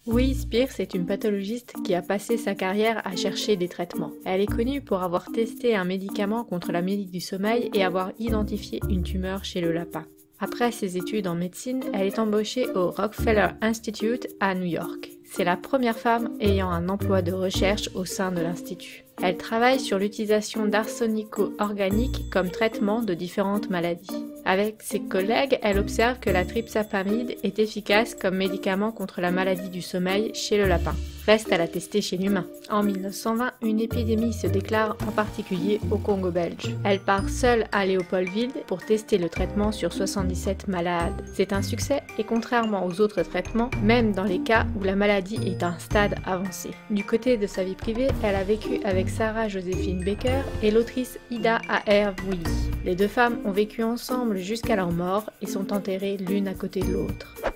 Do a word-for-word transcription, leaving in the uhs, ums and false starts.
Louise Pierce est une pathologiste qui a passé sa carrière à chercher des traitements. Elle est connue pour avoir testé un médicament contre la maladie du sommeil et avoir identifié une tumeur chez le lapin. Après ses études en médecine, elle est embauchée au Rockefeller Institute à New York. C'est la première femme ayant un emploi de recherche au sein de l'institut. Elle travaille sur l'utilisation d'arsenico-organique comme traitement de différentes maladies. Avec ses collègues, elle observe que la tryptophamide est efficace comme médicament contre la maladie du sommeil chez le lapin. Reste à la tester chez l'humain. En mille neuf cent vingt, une épidémie se déclare en particulier au Congo belge. Elle part seule à Léopoldville pour tester le traitement sur soixante-dix-sept malades. C'est un succès et contrairement aux autres traitements, même dans les cas où la maladie est à un stade avancé. Du côté de sa vie privée, elle a vécu avec Sarah Joséphine Baker et l'autrice Ida A R Willy. Les deux femmes ont vécu ensemble jusqu'à leur mort et sont enterrées l'une à côté de l'autre.